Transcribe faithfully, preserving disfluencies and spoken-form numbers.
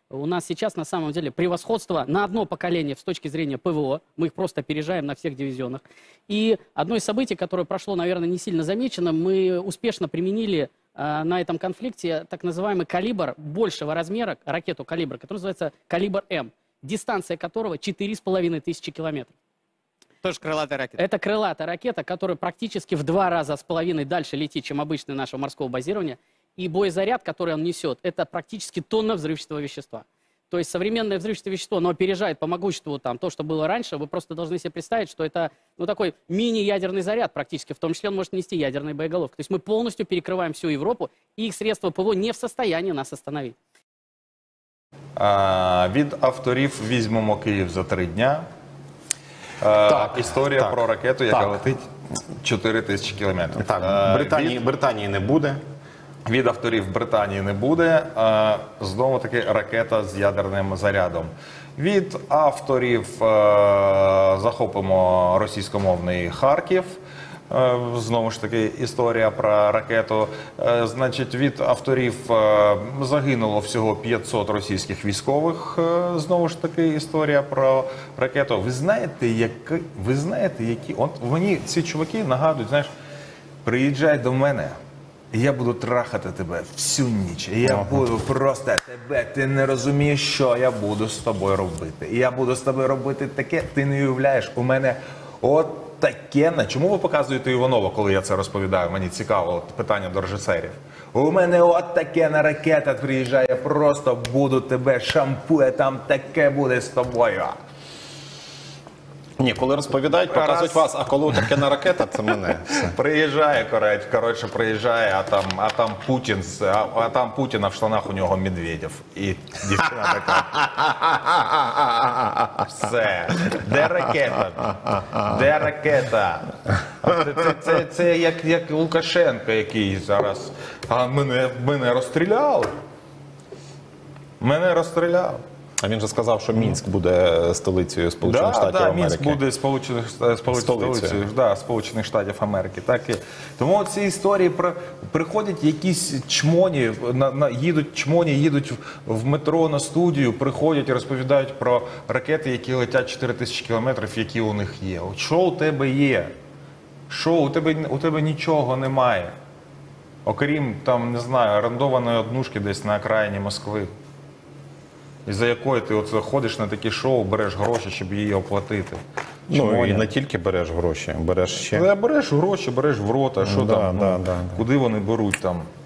У нас сейчас на самом деле превосходство на одно поколение с точки зрения ПВО. Мы их просто опережаем на всех дивизионах. И одно из событий, которое прошло, наверное, не сильно замечено, мы успешно применили э, на этом конфликте так называемый калибр большего размера, ракету калибр, который называется калибр М, дистанция которого четыре с половиной тысячи километров. Тоже крылатая ракета. Это крылатая ракета, которая практически в два раза с половиной дальше летит, чем обычное нашего морского базирования. И боезаряд, который он несет, это практически тонна взрывчатого вещества. То есть современное взрывчатое вещество, оно опережает по могуществу там, то, что было раньше. Вы просто должны себе представить, что это ну, такой мини-ядерный заряд практически. В том числе он может нести ядерные боеголовки. То есть мы полностью перекрываем всю Европу, и их средства ПВО не в состоянии нас остановить. А, від авторів «Візьмемо Київ за три дня». А, Так, історія так, про ракету, яка так. летить чотири тисячі кілометрів. Так, А, Британії, від... Британії не буде. Від авторів Британії не буде. А, знову таки ракета з ядерним зарядом. Від авторів а, захопимо російськомовний Харків. А, знову ж таки історія про ракету. А, значить, від авторів а, загинуло всього п'ятсот російських військових. А, знову ж таки історія про ракету. Ви знаєте, які, ви знаєте, які... От мені ці чуваки нагадують, знаєш, приїжджай до мене. І я буду трахати тебе всю ніч. І я ага. буду просто тебе, ти не розумієш, що я буду з тобою робити. І я буду з тобою робити таке, ти не уявляєш. У мене от таке. Чому ви показуєте Іванова, коли я це розповідаю? Мені цікаво, от питання до режисерів. У мене от таке на ракета приїжджає, я просто буду тебе шампує, там таке буде з тобою. Ні, коли розповідають, Раз. показують вас, а коли таке на ракета, це мене. Все. Приїжджає, коротше, коротше, приїжджає, а там, а там Путін, з- а, а там Путін, а в штанах у нього Медведєв. І дівчина така, все, де ракета? Де ракета? Це, це, це, це як, як Лукашенко, який зараз, а мене, мене розстріляли. Мене розстріляли. А він же сказав, що Мінськ буде столицею Сполучених Да, Штатів да, Америки. Мінськ буде Сполучених, Сполучених, Столицею. столицею, да, Сполучених Штатів Америки. Так і. Тому ці історії про приходять якісь чмоні, на, на, їдуть чмоні, їдуть в, в метро на студію, приходять і розповідають про ракети, які летять чотири тисячі кілометрів, які у них є. От що у тебе є? Що у тебе, у тебе нічого немає? Окрім, там, не знаю, орендованої однушки десь на окраїні Москви. Із-за якої ти от ходиш на такі шоу, береш гроші, щоб її оплатити. Ну Чому і ні? не тільки береш гроші, береш ще. Але береш гроші, береш в рот, а що Да, там, да, ну, да, да. куди вони беруть там?